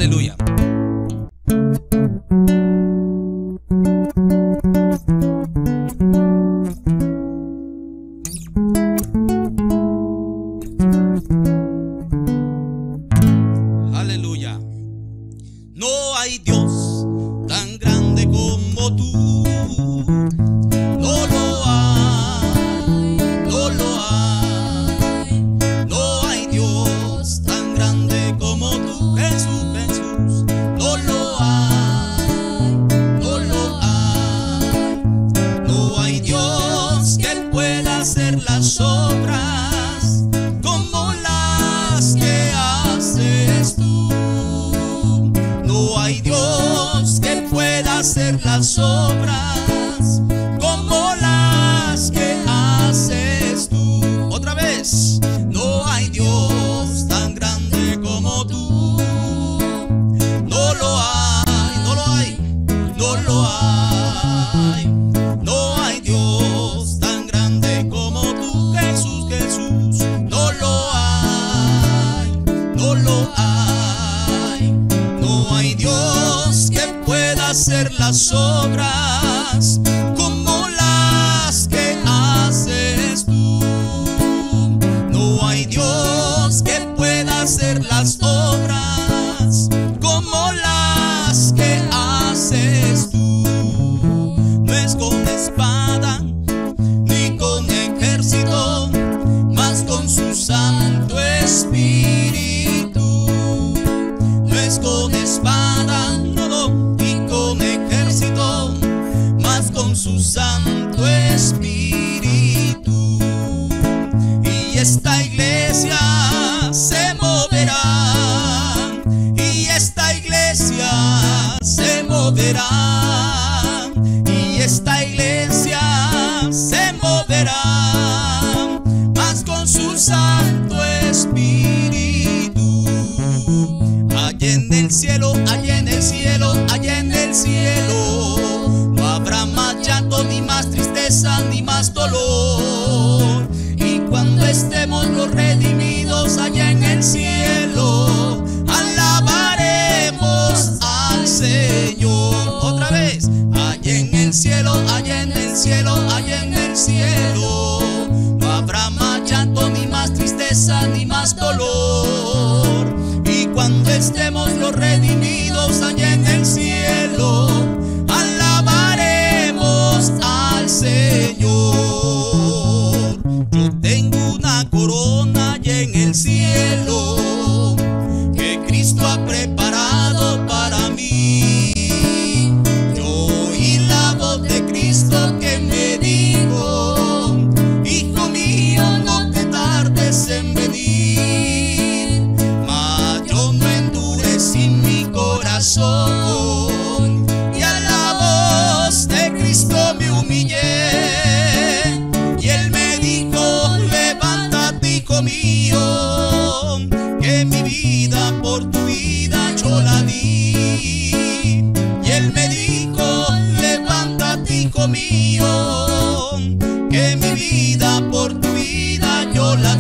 Aleluya. Aleluya. No hay Dios tan grande como tú. No lo hay, no lo hay. No hay Dios tan grande como tú, Jesús, Jesús. No lo hay, no lo hay. No hay Dios que pueda hacer las obras como las que haces tú. No hay Dios que pueda hacer las obras como las que haces tú. Otra vez, no hay Dios tan grande como tú. No lo hay, no lo hay, no lo hay. No hay Dios tan grande como tú, Jesús, Jesús. No lo hay, no lo hay. No hay Dios que pueda hacer las obras como las que haces tú. No hay Dios que pueda hacer las obras como las que haces tú. No es con espada ni con ejército, mas con su Santo Espíritu. No es con espada, no, ni con ejército, mas con su Santo Espíritu. Y esta iglesia se moverá, y esta iglesia se moverá, y esta iglesia se moverá, mas con su Santo Espíritu. Allá en el cielo, allá en el cielo, allá en el cielo, no habrá más llanto, ni más tristeza, ni más dolor. Y cuando estemos los redimidos allá en el cielo, alabaremos al Señor. Otra vez, allá en el cielo, allá en el cielo, allá en el cielo, no habrá más llanto, ni más tristeza, ni más dolor. Y cuando estemos los redimidos allá en el cielo, alabaremos al Señor. Yo tengo una corona allá en el cielo que Cristo ha preparado para mí. Yo oí la voz de Cristo que me dijo: hijo mío, no te tardes en venir. Mas yo no endurecí mi corazón, y a la voz de Cristo me humillé. Y Él me dijo: levántate, hijo mío, que mi vida por tu vida yo la di. Y Él me dijo: levántate, hijo mío, que mi vida por tu vida yo la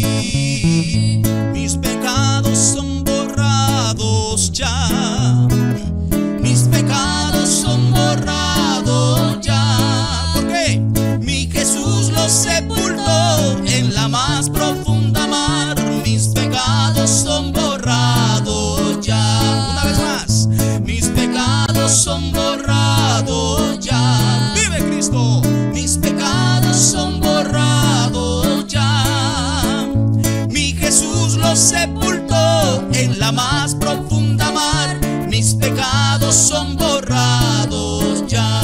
di. Mis pecados son borrados ya, mis pecados son borrados ya. ¿Por qué? Mi Jesús los sepultó en la más profunda mar. Mis pecados son borrados ya. Una vez más, mis pecados son borrados ya. ¡Vive Cristo! Mis pecados son borrados ya. Mi Jesús los sepultó en la más profunda mar. Mis pecados son borrados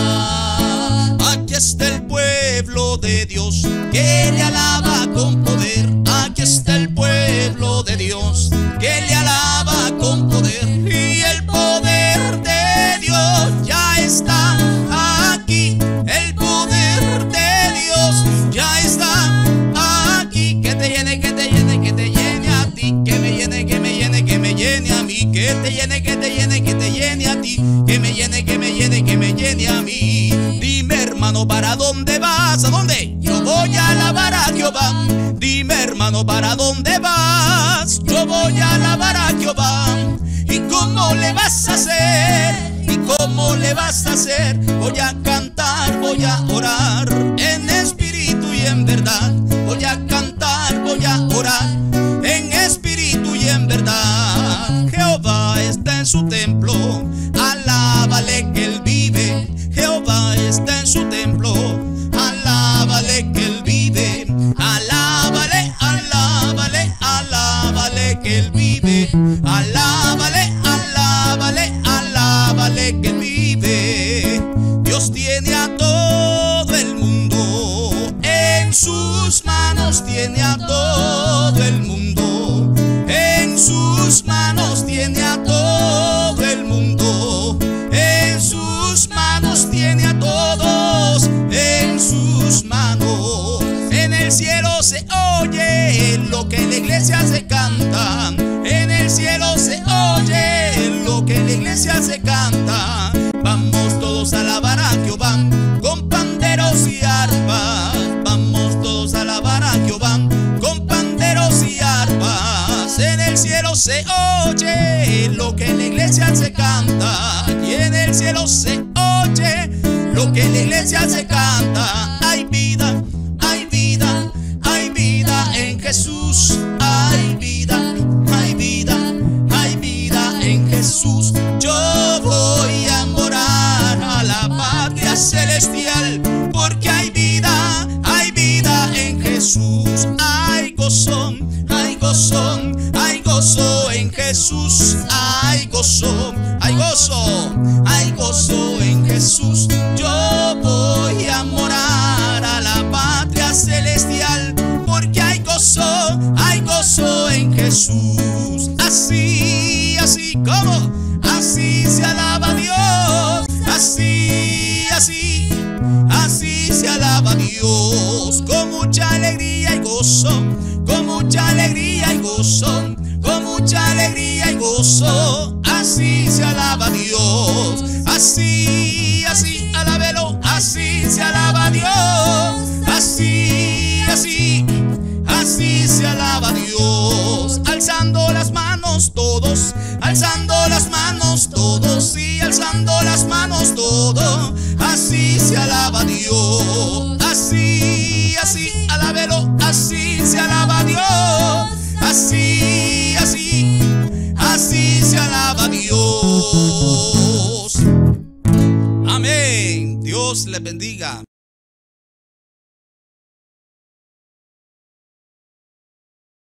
ya. Aquí está el pueblo de Dios que le alaba con poder. Aquí está el pueblo de Dios que le alaba con poder. Y el poder de Dios ya está aquí. El poder de Dios ya está aquí. Que te llene, que te llene, que te llene a ti. Que me llene, que me llene, que me llene a mí. Que te llene, que te llene, que te llene a ti. Que me llene, que me llene, que me llene a mí. Dime, hermano, ¿para dónde vas? ¿A dónde? Yo voy a alabar a Jehová. Dime, hermano, ¿para dónde vas? Yo voy a alabar a Jehová. Y como le vas a hacer? ¿Y cómo le vas a hacer? Voy a cantar, voy a orar en espíritu y en verdad. Voy a cantar, voy a orar en espíritu y en verdad. Jehová está en su templo, alábale que él vive. Jehová está en su templo, alábale que él vive. Alábale, alábale, alábale que él vive. Alábale, alábale, alábale que él vive. Dios tiene a todo el mundo en sus manos, tiene a todo el mundo en sus manos, tiene a todo el mundo en sus manos, tiene a todos en sus manos. En el cielo se oye lo que en la iglesia se canta, en el cielo se oye lo que en la iglesia se canta. Vamos todos a alabar a Jehová con panderos y arpas. Vamos todos a alabar a Jehová con panderos y arpas. En el cielo se oye lo que en la iglesia se canta, y en el cielo se oye lo que en la iglesia se canta. Hay vida, hay vida, hay vida en Jesús. Hay vida, hay vida, hay vida en Jesús. Yo voy a morar a la patria celestial, porque hay vida en Jesús. Hay gozo, hay gozo, hay gozo en Jesús. Hay gozo, hay gozo, hay gozo en Jesús. Yo voy a morar a la patria celestial, porque hay gozo en Jesús. Así, así como, así se alaba a Dios. Así, así, así se alaba a Dios. Con mucha alegría y gozo, con mucha alegría y gozo, con mucha alegría y gozo. Así se alaba a Dios. Así, así, alábelo. Así se alaba a Dios. Así, así, así se alaba a Dios. Alzando las manos todos, alzando las manos todos, y alzando las manos todos. Así se alaba a Dios. Así, así, alábelo. Así se alaba a Dios. Así, así, así se alaba a Dios. Amén. Dios les bendiga.